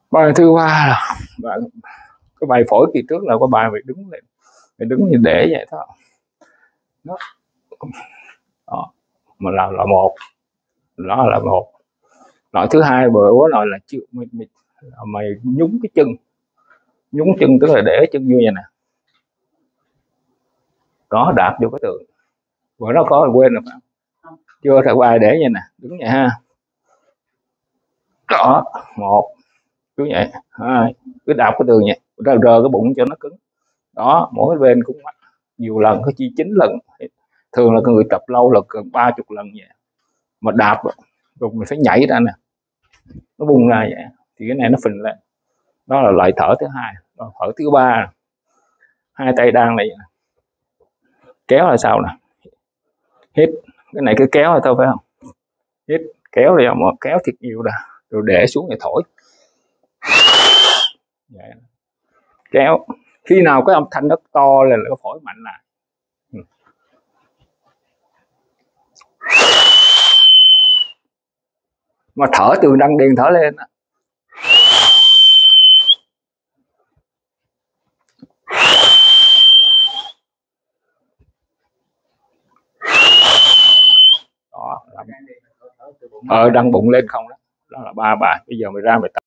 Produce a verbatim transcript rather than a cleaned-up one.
Bài thứ ba là bạn cái bài phổi kỳ trước là có bài phải đứng lên, phải đứng như để vậy thôi. Đó. Đó. Mà là là một, đó là một. Loại thứ hai bữa quá loại là chịu mày, mày, mày nhúng cái chân, nhúng chân tức là để chân như vậy nè, đó đạp vô cái tường. Bữa nó có quên rồi phải không? Chưa thầy bài để vậy nè, đứng vậy ha. Đó, một, cứ vậy, hai, cứ đạp cái tường vậy, rờ rờ cái bụng cho nó cứng. Đó, mỗi bên cũng nhiều lần, có chi chín lần. Thường là người tập lâu là gần ba chục lần vậy. Mà đạp rồi mình phải nhảy ra nè, nó bung ra vậy thì cái này nó phình lên. Đó là loại thở thứ hai. Đó, thở thứ ba, hai tay đang này kéo là sao nè, hít, cái này cứ kéo là thôi phải không, hít kéo ra mà kéo thiệt nhiều ra rồi để xuống để thổi vậy. Kéo khi nào cái âm thanh nó to lên là nó phổi mạnh lại. Mà thở từ đăng điền thở lên. Đó, ở đăng bụng lên không đó. Đó là ba bài. Bây giờ mày ra mày tập.